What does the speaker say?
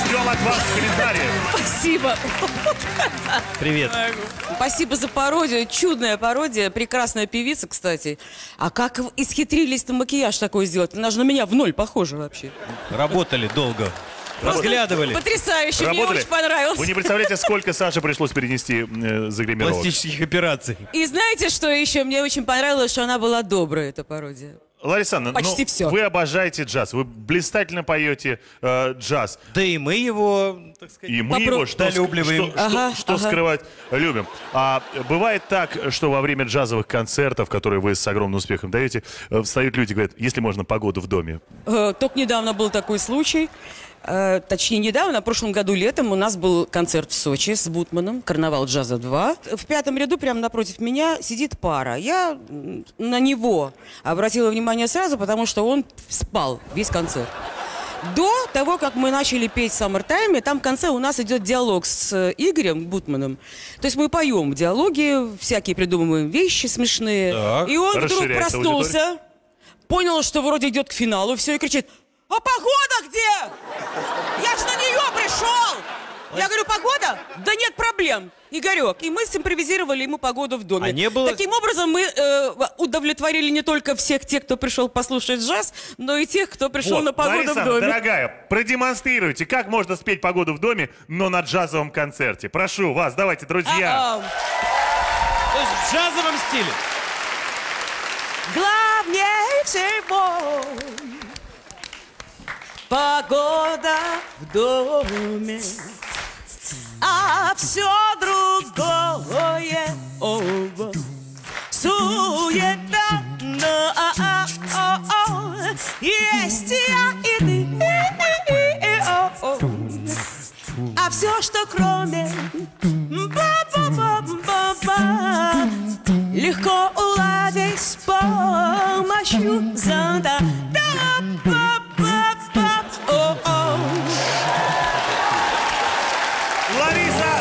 ждем от вас комментариев. Спасибо. Привет. Спасибо за пародию. Чудная пародия. Прекрасная певица, кстати. А как исхитрились-то макияж такой сделать? Она же на меня в ноль похожа вообще. Работали долго. Разглядывали. Потрясающе. Мне Работали? очень понравилось. Вы не представляете, сколько Саше пришлось перенести загримировок. Пластических операций. И знаете, что еще? Мне очень понравилось, что она была добрая, эта пародия. Лариса Анна, Почти всё. вы обожаете джаз, вы блистательно поете джаз. Да и мы его, так сказать, И мы его, что долюбливаем. что скрывать, любим. А бывает так, что во время джазовых концертов, которые вы с огромным успехом даете, встают люди и говорят, если можно, погоду в доме. Только недавно был такой случай. Точнее, недавно, в прошлом году летом у нас был концерт в Сочи с Бутманом, «Карнавал джаза 2». В пятом ряду, прямо напротив меня, сидит пара. Я на него обратила внимание сразу, потому что он спал весь концерт. До того, как мы начали петь «Summertime», там в конце у нас идет диалог с Игорем Бутманом. То есть мы поем в диалоге, всякие придумываем вещи смешные. Так. И он вдруг Расширяется проснулся, понял, что вроде идет к финалу, все, и кричит: «А погода где? Я же на нее пришел!» Я говорю: «Погода? Да нет проблем, Игорек». И мы симпровизировали ему погоду в доме. А не было... Таким образом мы удовлетворили не только всех тех, кто пришел послушать джаз, но и тех, кто пришел на погоду Лариса, в доме. дорогая, продемонстрируйте, как можно спеть погоду в доме, но на джазовом концерте. Прошу вас, давайте, друзья. То есть в джазовом стиле. Главнее всего погода в доме, а все другое суета. Но есть я и ты, а все, что кроме ба-ба-ба-ба-ба, легко уладить с помощью зонта. Лариса